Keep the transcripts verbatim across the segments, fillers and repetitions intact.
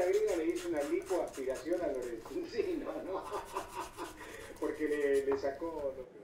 griega le hizo una lipoaspiración a Lorenzino, ¿no? Porque le, le sacó... Lo...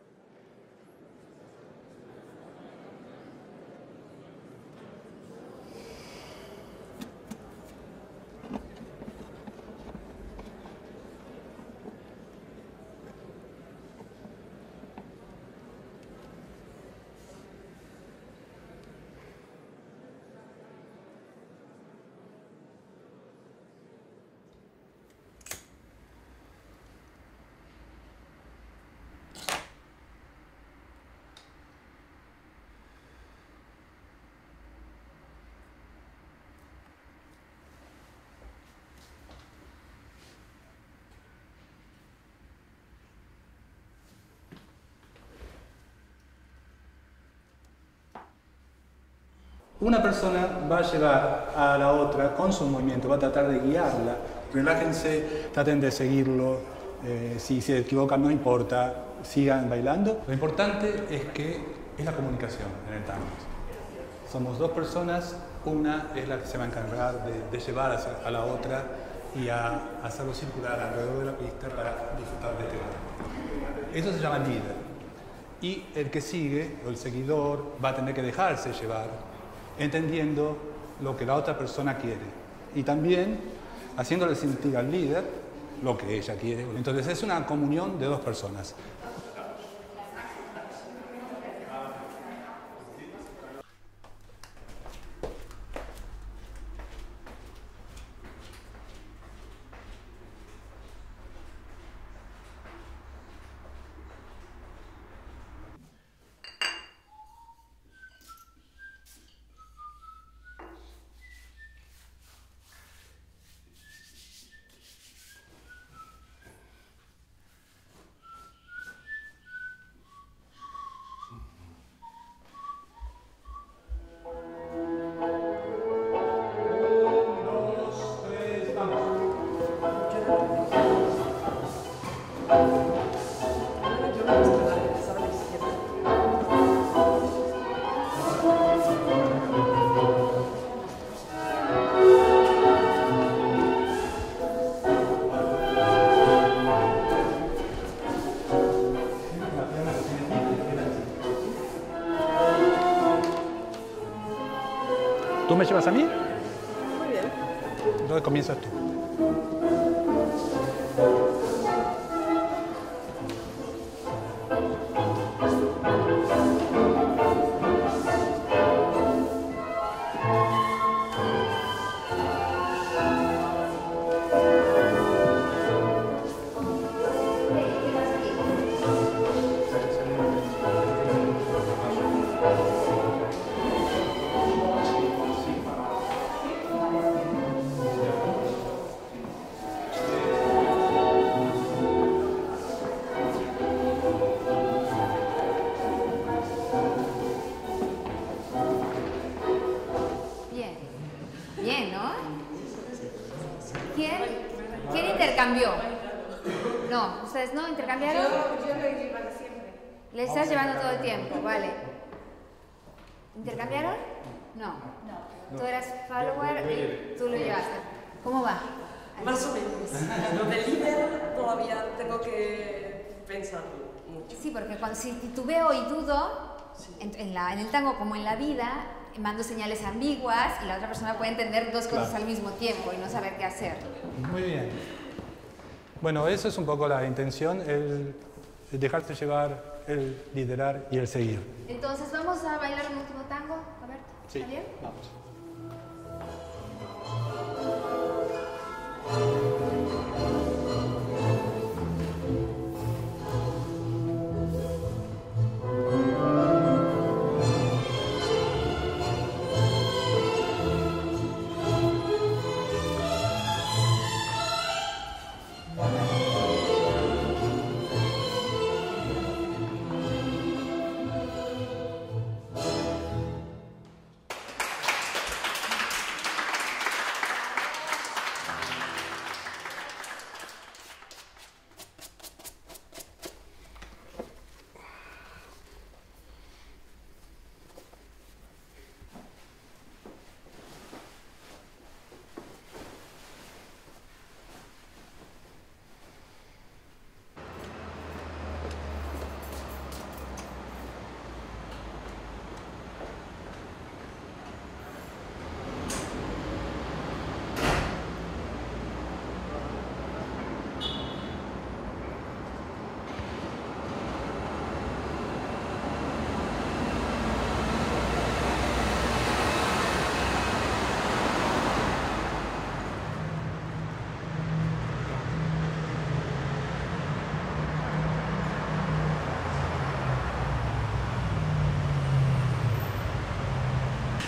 Una persona va a llevar a la otra con su movimiento, va a tratar de guiarla. Relájense, traten de seguirlo. Eh, si se equivocan, no importa, sigan bailando. Lo importante es que es la comunicación en el tango. Somos dos personas, una es la que se va a encargar de, de llevar hacia, a la otra y a, a hacerlo circular alrededor de la pista para disfrutar de este baile. Eso se llama líder. Y el que sigue, o el seguidor, va a tener que dejarse llevar, entendiendo lo que la otra persona quiere y también haciéndole sentir al líder lo que ella quiere. Entonces es una comunión de dos personas. ¿Tú me llevas a mí? Muy bien. Entonces comienzas tú. Intercambió. No, ¿ustedes no intercambiaron? Yo, yo lo llevo siempre. Le estás llevando todo el tiempo, vale. ¿Intercambiaron? No. No. Tú eras follower y tú lo llevaste. ¿Cómo va? Más o menos. Lo del líder todavía tengo que pensar mucho. Sí, porque cuando, si titubeo y dudo, sí. en, en, la, en el tango como en la vida, mando señales ambiguas y la otra persona puede entender dos cosas claro. al mismo tiempo y no saber qué hacer. Muy bien. Bueno, eso es un poco la intención, el, el dejarse llevar, el liderar y el seguir. Entonces, ¿vamos a bailar un último tango? A ver, sí, ¿está bien? Vamos.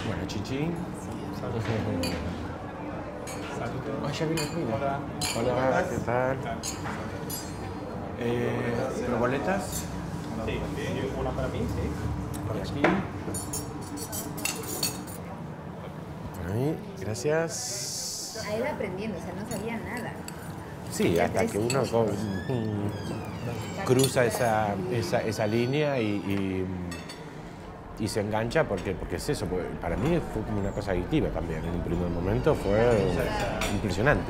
Bueno, chichi. Salud. Salud. Ay, ya vino el ruido. Hola. Hola, ¿qué tal? Eh, ¿Los boletas? Sí, una para mí, sí. Por aquí. Ahí, gracias. A él aprendiendo, o sea, no sabía nada. Sí, hasta que uno con, mm, cruza esa, esa, esa línea y, y, y se engancha, porque, porque es eso. Porque para mí fue como una cosa adictiva también. En un primer momento fue impresionante.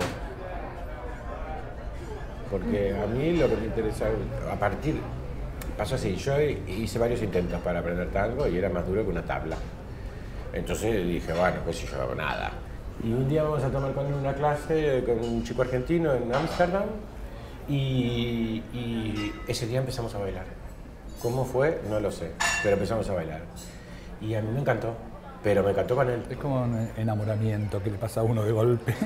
Porque a mí lo que me interesa, a partir, pasó así, yo hice varios intentos para aprender tango y era más duro que una tabla. Entonces dije, bueno, pues si yo no hago nada. Y un día vamos a tomar con él una clase con un chico argentino en Ámsterdam y, y ese día empezamos a bailar. ¿Cómo fue? No lo sé, pero empezamos a bailar. Y a mí me encantó, pero me encantó con él. Es como un enamoramiento que le pasa a uno de golpe.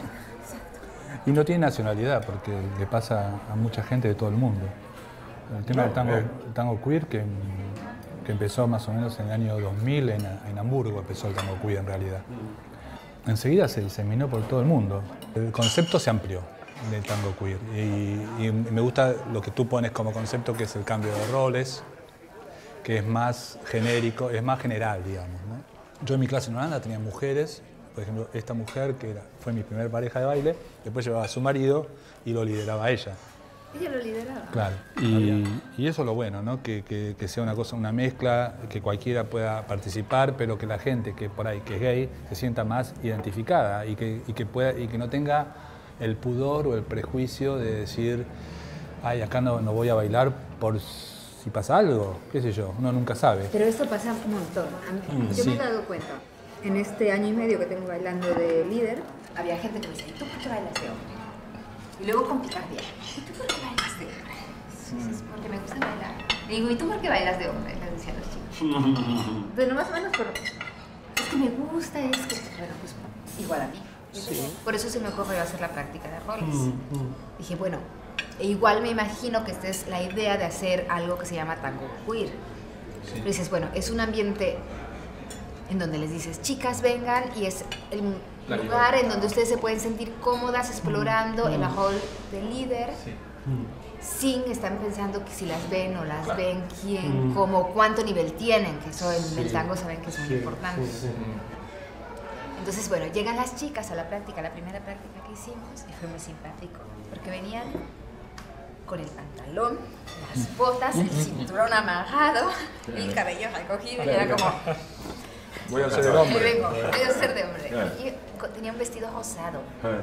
Y no tiene nacionalidad, porque le pasa a mucha gente de todo el mundo. El tema del tango, el tango queer, que, que empezó más o menos en el año dos mil, en, en Hamburgo empezó el tango queer en realidad. Enseguida se diseminó por todo el mundo. El concepto se amplió del tango queer. Y, y me gusta lo que tú pones como concepto, que es el cambio de roles, que es más genérico, es más general, digamos, ¿no? Yo en mi clase en Holanda tenía mujeres. Por ejemplo, esta mujer, que era, fue mi primera pareja de baile, después llevaba a su marido y lo lideraba a ella. Ella lo lideraba. Claro. Y, y eso es lo bueno, ¿no? Que, que, que sea una cosa, una mezcla, que cualquiera pueda participar, pero que la gente que por ahí, que es gay, se sienta más identificada y que, y que, pueda, y que no tenga el pudor o el prejuicio de decir, ay, acá no, no voy a bailar por si pasa algo, qué sé yo, uno nunca sabe. Pero esto pasa un montón. A mí, Mm, yo sí. me he dado cuenta. En este año y medio que tengo bailando de líder, había gente que me decía, ¿y tú por qué bailas de hombre? Y luego con picardía, ¿y tú por qué bailas de hombre? Dices, porque me gusta bailar. Y digo, ¿y tú por qué bailas de hombre? Les decían los chicos. Bueno, más o menos por... Es que me gusta, es que... Bueno, pues igual a mí. Sí. Por eso se me ocurrió hacer la práctica de roles. Mm, mm. Dije, bueno, e igual me imagino que esta es la idea de hacer algo que se llama tango queer. Sí. Pero dices, bueno, es un ambiente en donde les dices, chicas, vengan, y es el la lugar libertad en donde ustedes se pueden sentir cómodas explorando mm. el hall del líder, sí. mm. sin estar pensando que si las ven o las claro. ven, quién, mm. cómo, cuánto nivel tienen, que eso en sí. el tango saben que es muy sí. importante. Sí, sí. Entonces, bueno, llegan las chicas a la práctica, la primera práctica que hicimos, y fue muy simpático, porque venían con el pantalón, las botas, el cinturón amarrado, el cabello recogido, y era como... Voy a ser de hombre. Vengo, voy a ser de hombre. Y tenía un vestido rosado.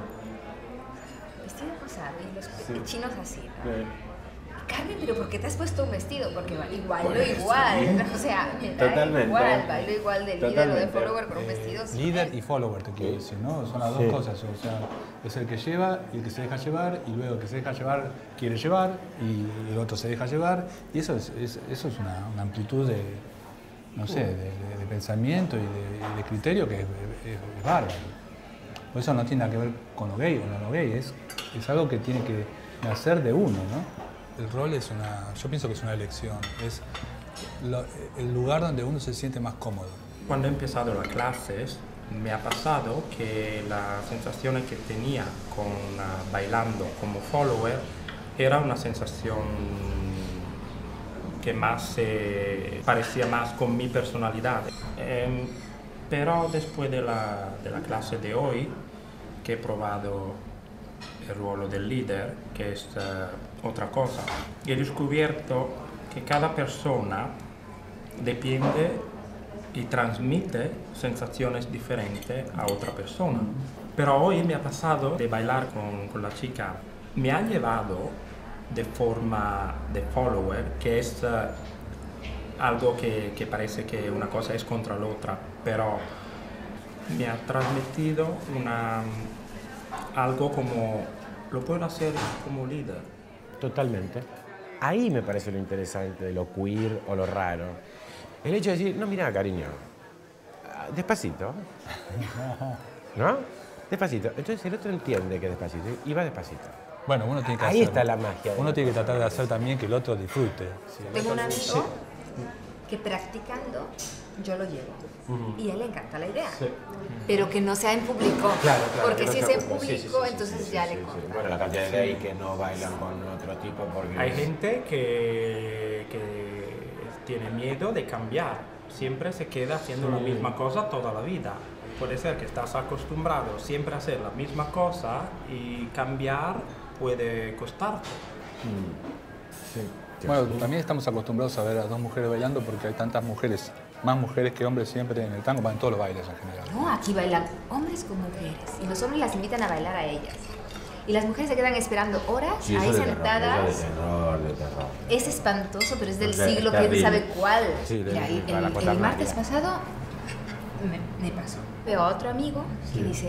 Vestido rosado y los sí. chinos así, ¿no? Sí. Carmen, ¿pero por qué te has puesto un vestido? Porque igual lo pues, igual, sí. o sea, me da Totalmente. igual, bailo igual de líder Totalmente. o de follower con un vestido. Sí. Líder y follower, te quiero decir, ¿no? Son las dos sí. cosas, o sea, es el que lleva y el que se deja llevar, y luego el que se deja llevar quiere llevar, y el otro se deja llevar, y eso es, es, eso es una, una amplitud de, no sé, de, de, de pensamiento y de, de criterio que es, es, es bárbaro. Por eso no tiene nada que ver con lo gay o no lo gay, es, es algo que tiene que nacer de uno, ¿no? El rol es una, yo pienso que es una elección, es lo, el lugar donde uno se siente más cómodo. Cuando he empezado las clases, me ha pasado que las sensaciones que tenía con uh, bailando como follower era una sensación que más eh, parecía más con mi personalidad. Eh, pero después de la, de la clase de hoy, que he probado el ruolo del líder, que es uh, otra cosa, y he descubierto que cada persona depende y transmite sensaciones diferentes a otra persona. Pero hoy me ha pasado de bailar con, con la chica, me ha llevado de forma de follower, que es uh, algo que, que parece que una cosa es contra la otra, pero me ha transmitido una, algo como, lo puedo hacer como líder. Totalmente. Ahí me parece lo interesante de lo queer o lo raro. El hecho de decir, no, mira, cariño, despacito, ¿no? Despacito. Entonces el otro entiende que despacito y va despacito. Bueno, uno tiene que Ahí hacer, está la magia. Uno tiene que tratar de hacer también que el otro disfrute. Tengo un amigo que practicando yo lo llevo. Ujú. Y a él le encanta la idea. Sí. Pero que no sea en público. Claro, claro, porque que no si es sea en público. público, Sí, sí, sí, sí, entonces sí, ya sí, le sí, corta. sí. Bueno, la cantidad de ahí que no bailan con otro tipo porque... Hay gente que, que tiene miedo de cambiar, siempre se queda haciendo la misma cosa toda la vida. Puede ser que estás acostumbrado siempre a hacer la misma cosa y cambiar puede costarte. Sí. Bueno, también estamos acostumbrados a ver a dos mujeres bailando porque hay tantas mujeres, más mujeres que hombres siempre en el tango, en todos los bailes en general. No, aquí bailan hombres con mujeres. Y los hombres las invitan a bailar a ellas. Y las mujeres se quedan esperando horas Sí, ahí eso de sentadas. terror, eso de terror, de terror. Es espantoso, pero es del O sea, siglo es que él terrible. sabe cuál. Sí, de- Mira, el, para la el- el cuaternaria. martes pasado me, me pasó. Veo a otro amigo que dice,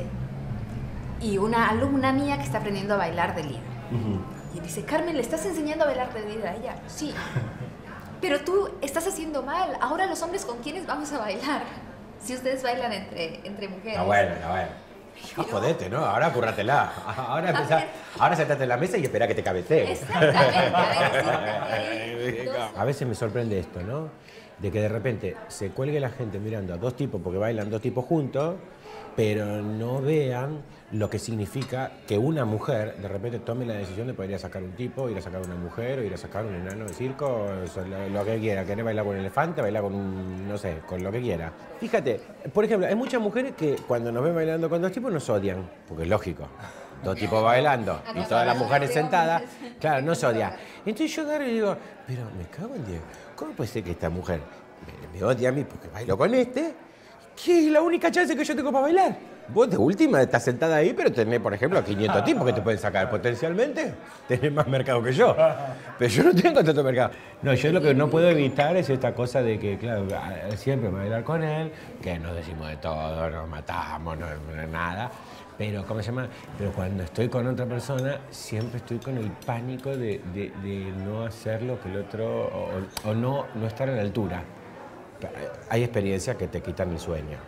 y una alumna mía que está aprendiendo a bailar de líder. Y dice, Carmen, ¿le estás enseñando a bailar de líder a ella? Sí. Pero tú estás haciendo mal. Ahora los hombres, ¿con quiénes vamos a bailar? Si ustedes bailan entre, entre mujeres. Está bueno, está bueno. Ah, jodete, ¿no? Ahora currátela. Ahora empezá, ahora sentate en la mesa y espera que te cabecee. Exactamente. A ver, sí, dos- A veces me sorprende esto, ¿no? De que de repente se cuelgue la gente mirando a dos tipos porque bailan dos tipos juntos, pero no vean lo que significa que una mujer de repente tome la decisión de poder ir a sacar un tipo, ir a sacar una mujer, o ir a sacar un enano de circo, o sea, lo, lo que quiera, querer bailar con un elefante, bailar con un, no sé, con lo que quiera. Fíjate, por ejemplo, hay muchas mujeres que cuando nos ven bailando con dos tipos nos odian, porque es lógico. Dos tipos bailando y todas las mujeres sentadas, claro, no se odia. Entonces yo agarro y digo, pero me cago en Dios, ¿cómo puede ser que esta mujer me, me odia a mí porque bailo con este? ¿Qué es la única chance que yo tengo para bailar? Vos de última estás sentada ahí, pero tenés, por ejemplo, quinientos tipos que te pueden sacar potencialmente. Tenés más mercado que yo. Pero yo no tengo tanto mercado. No, yo lo que no puedo evitar es esta cosa de que, claro, siempre me voy a bailar con él, que nos decimos de todo, nos matamos, no, no nada. Pero, ¿cómo se llama? Pero cuando estoy con otra persona, siempre estoy con el pánico de, de, de no hacer lo que el otro, o, o no, no estar a la altura. Hay experiencias que te quitan el sueño.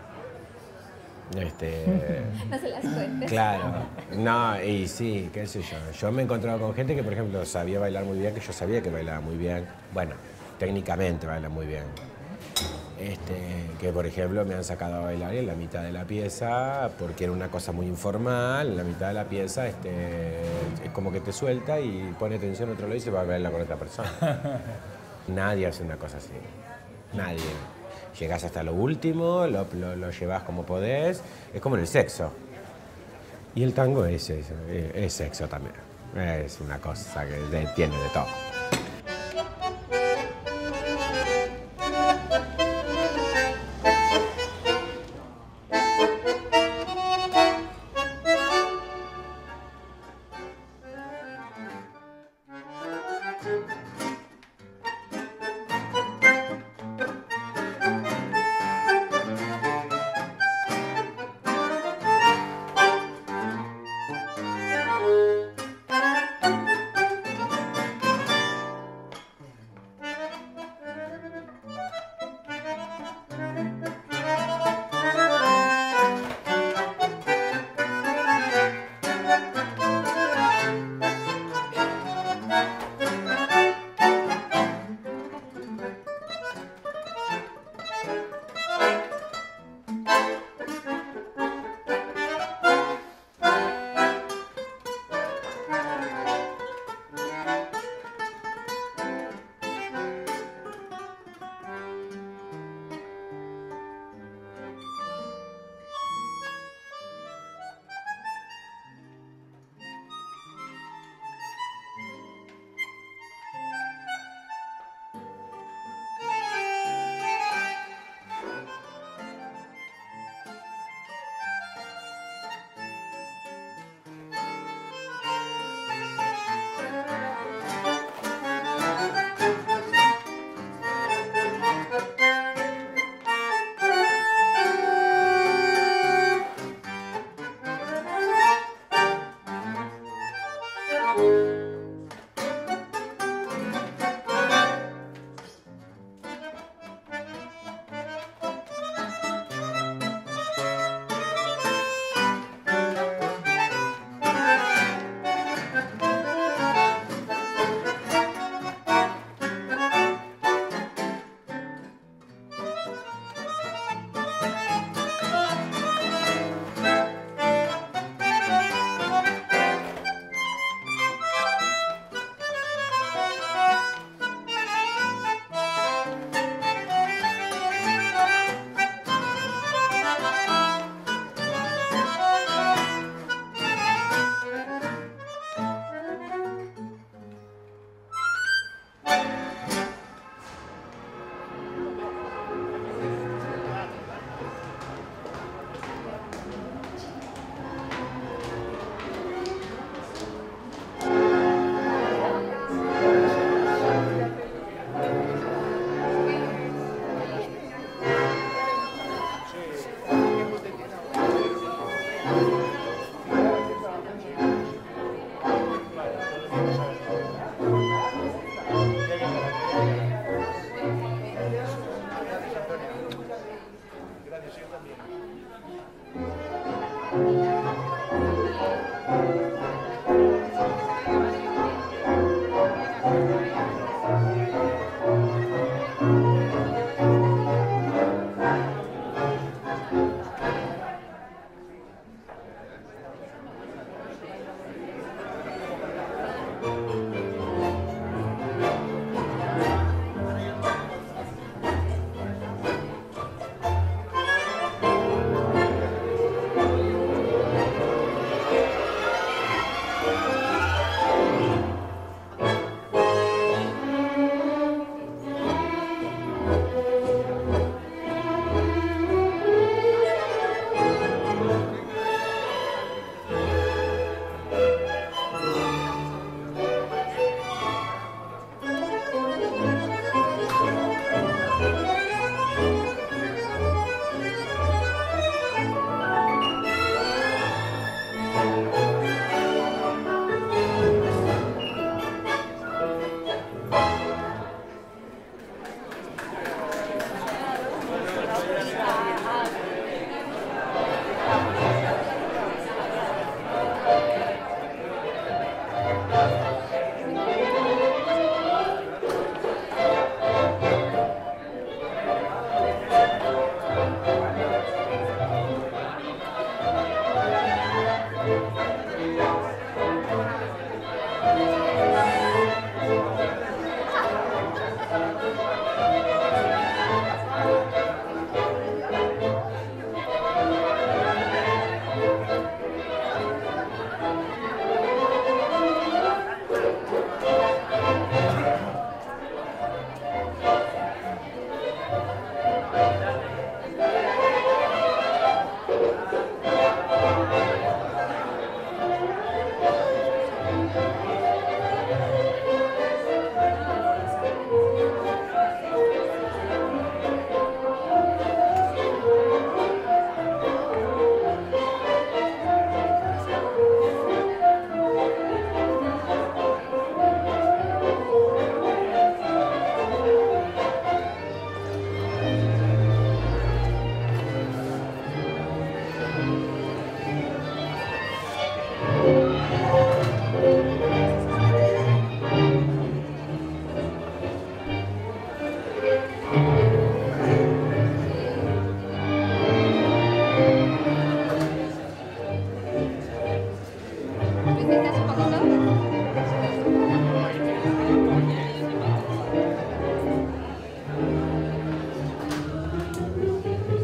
Este, No se las cuentes. claro, no, y sí, qué sé yo. Yo me he encontrado con gente que, por ejemplo, sabía bailar muy bien, que yo sabía que bailaba muy bien. Bueno, técnicamente baila muy bien. Este, que, por ejemplo, me han sacado a bailar en la mitad de la pieza porque era una cosa muy informal. En la mitad de la pieza este, es como que te suelta y pone tensión a otro lado y se va a bailar con otra persona. Nadie hace una cosa así. Nadie. Llegás hasta lo último, lo, lo, lo llevas como podés. Es como en el sexo. Y el tango es, es, es sexo también. Es una cosa que de, tiene de todo.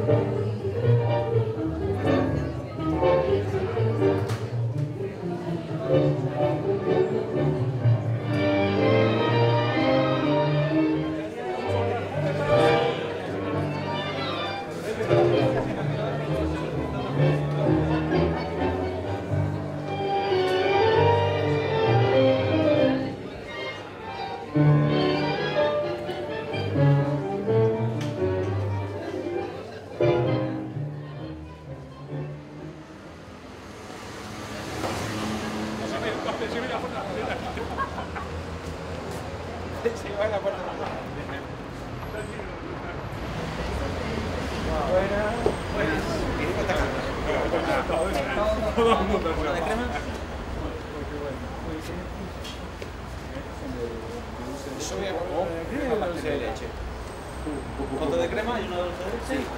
Una dulce de leche. ¿Foto de crema y una dulce de leche? Sí.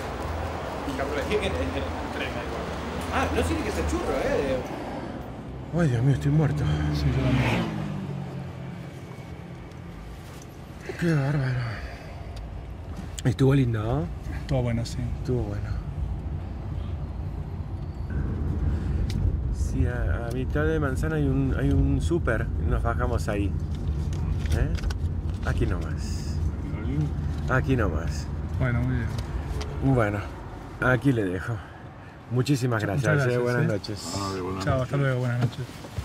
Ah, no tiene que ser churro, eh. Ay, Dios mío, estoy muerto. Sí, yo también. Qué bárbaro. Estuvo lindo, ¿no? Todo bueno, sí. Estuvo bueno. Sí, a, a mitad de manzana hay un, hay un súper. Nos bajamos ahí. ¿Eh? Aquí nomás. Aquí nomás. Bueno, muy bien. Bueno, aquí le dejo. Muchísimas gracias. Muchas gracias, eh. Buenas ¿eh? noches. Chao, hasta luego, buenas noches.